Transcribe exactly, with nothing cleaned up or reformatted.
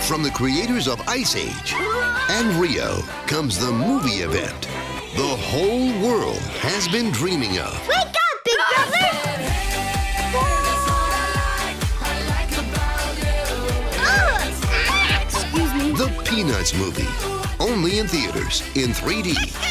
From the creators of Ice Age and Rio comes the movie event the whole world has been dreaming of. Wake up, Big Brother! The Peanuts movie, only in theaters in three D.